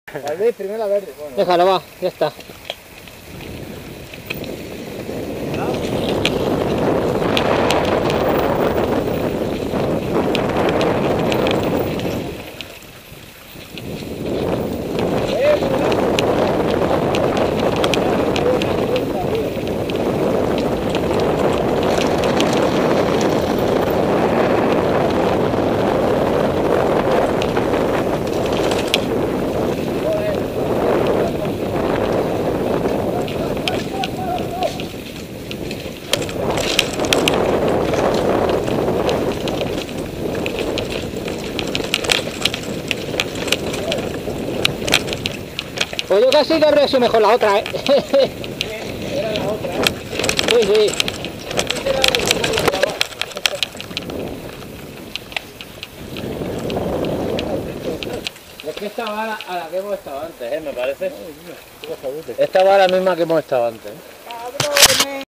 Tal vez primero la verde. Bueno. Déjalo, va, ya está. Pues yo casi que habría sido mejor la otra, ¿eh? Era la otra, ¿eh? Sí, sí. Es que esta vara a la que hemos estado antes, me parece. Esta vara misma que hemos estado antes.